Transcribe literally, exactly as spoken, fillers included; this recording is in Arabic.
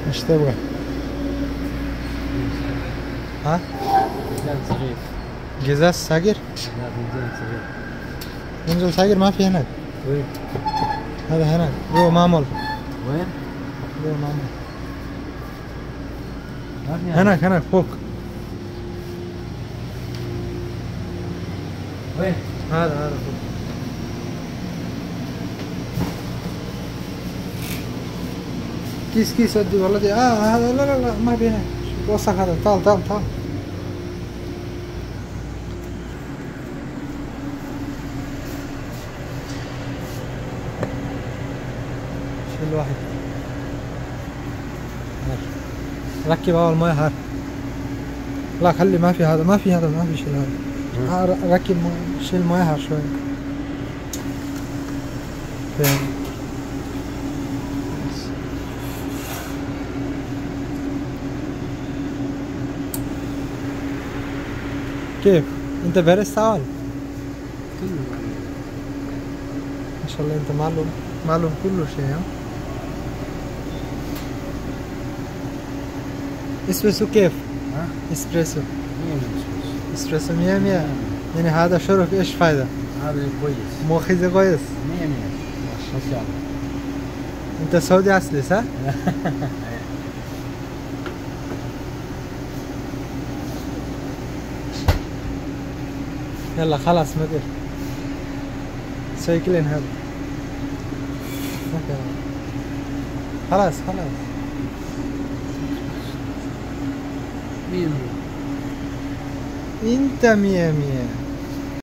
ايش تبغى؟ ها؟ فنجان صغير. قزاز صغير؟ لا فنجان صغير. فنجان صغير ما في هناك. وين؟ هذا هناك جوا معمول. وين؟ جوا معمول. ما في هناك هناك فوق. وين؟ هذا هذا فوق. كيس كيس ودي والله دي. اه هذا لا لا لا ما في هناك. وسخ هذا. تعال تعال تعال. شيل واحد. هار. ركب اول مويه هار. لا خلي ما في هذا ما في هذا ما في شيل هذا. آه ركب مويه شيل مويه هار شوي. فين؟ كيف؟ انت بارس تعال. كله ما شاء الله انت معلوم معلوم كل شيء. ها اسبريسو كيف؟ ها؟ اسبريسو مية مية. اسبريسو مية مية. يعني هذا شرب ايش فايدة؟ هذا كويس. مؤخذ كويس. مية مية. ما شاء الله. انت سعودي اصلي صح؟ يلا خلاص مدير سوي كلين هذا. اوكي. خلاص خلاص. مية مية. انت مية مية.